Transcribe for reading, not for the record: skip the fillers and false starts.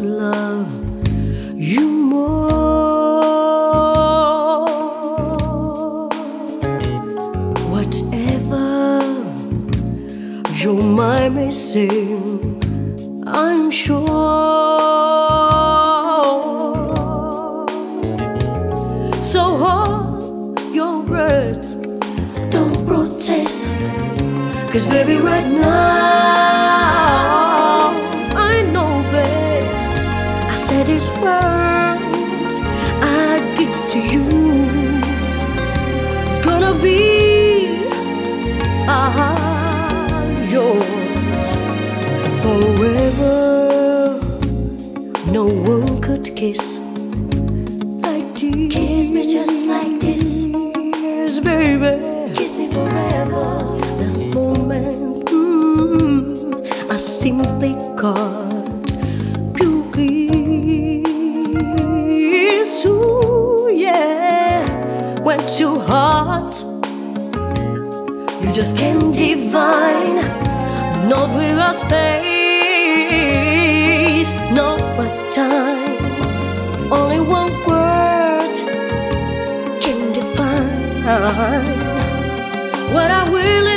love you more. Whatever your mind may sing, I'm sure. So hold your breath, don't protest, 'cause baby right now I know best. I said this word I'd give to you, it's gonna be yours forever. No one could kiss like this. Kiss me just like this. Yes, baby. Kiss me forever. This moment, I simply caught pure bliss. Ooh, yeah, went too hard. You just can't divine, not with our space, not but time. Only one word can define what I will